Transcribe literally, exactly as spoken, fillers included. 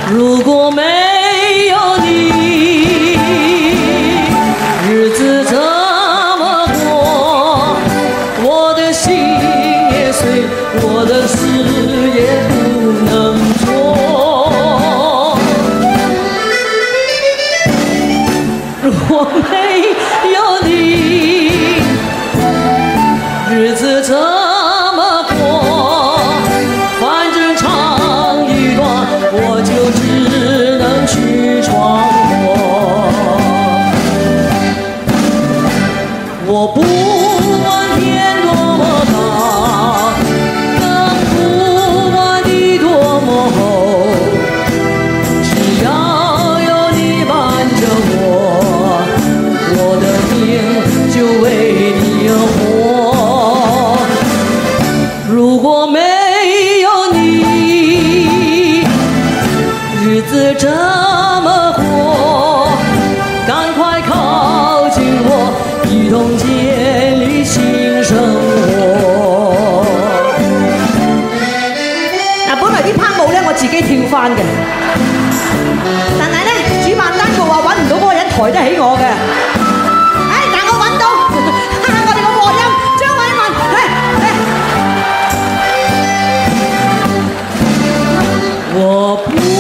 如果没有你，日子怎么过？我的心也碎，我的事也不能做。如果没有你，日子怎么过？反正唱一段，我就只能去闯祸。我不管天多么高，更不管地多么厚，只要有你伴着我，我的命就为你而活。如果没有你，日子怎么过？赶快靠近我，一同建立新生活。嗱，本來啲拍舞咧，我自己跳翻嘅，但係咧，主辦單局話揾唔到嗰個人抬得起我嘅。唉，但我揾到，我哋個和音張偉文，嚟嚟。我不